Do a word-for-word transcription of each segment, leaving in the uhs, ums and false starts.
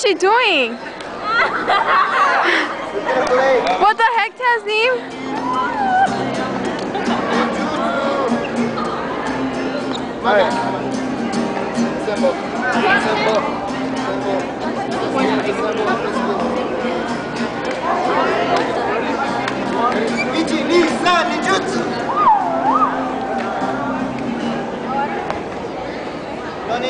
she doing? What the heck, Tasneem? Alright. Symbol. Symbol. Ichi, ni, san, ninjutsu. Nani?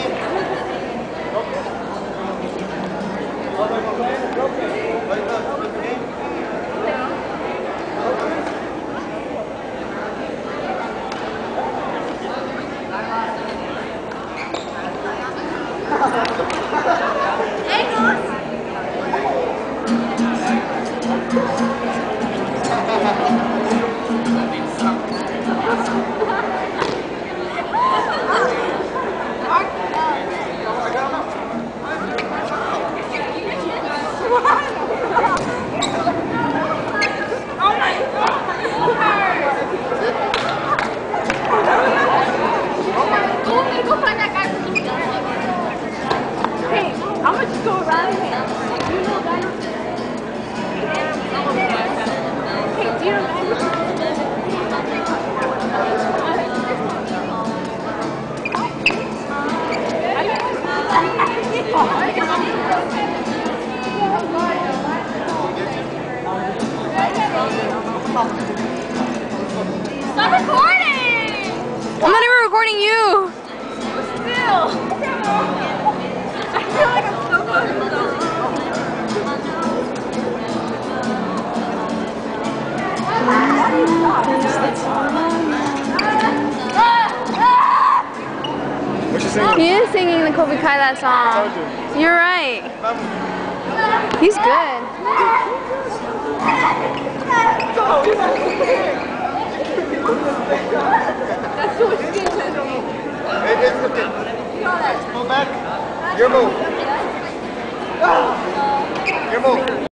Stop recording! I'm not even recording you. Still. I feel like I'm so close to What you singing? He is singing the Kobe Kai that song. You're right. He's good. That's so stupid. Hey, it's okay. Pull back. Your move. Your move.